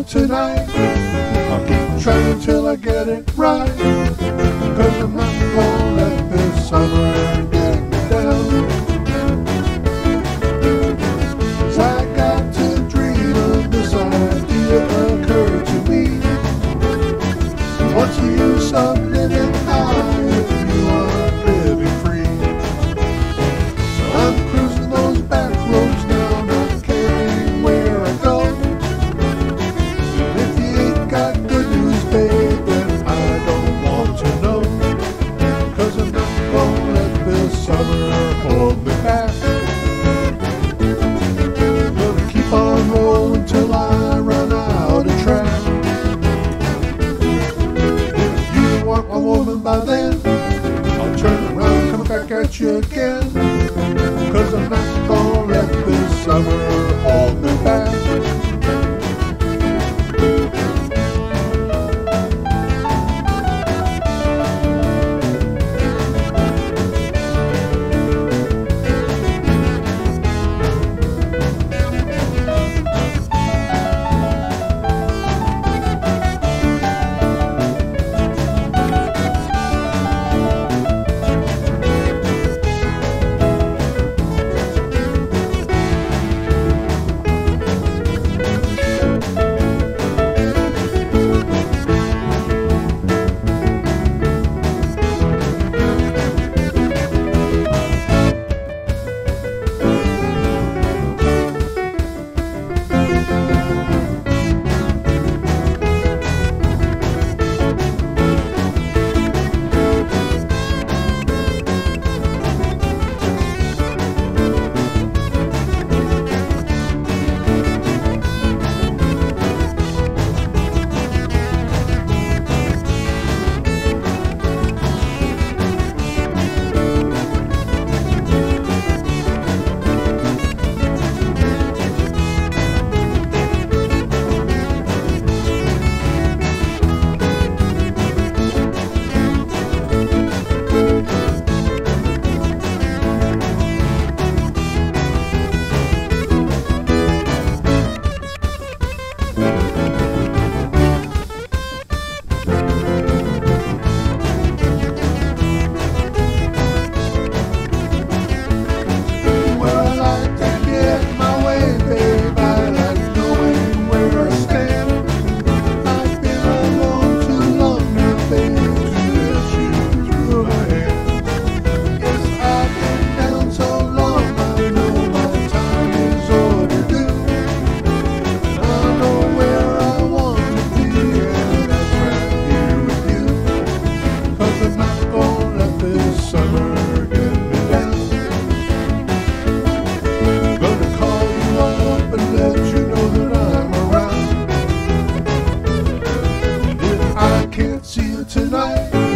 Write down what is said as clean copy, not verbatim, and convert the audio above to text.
tonight. I'll keep trying till I get it right, 'cause I'm not gonna let this summer get me down. 'Cause I got to dream of this idea occurred to me. What's the use of living high if you are living free? So I'm cruising those back roads now, not caring where I go. And if you ain't got good news, babe, then I don't want to know. 'Cause I'm not gonna let this summer hold me back. Gonna keep on rolling till I run out of track. Want my woman by then, I'll turn around, come back at you again. 'Cause I'm not gonna let this summer hold me back. See you tonight.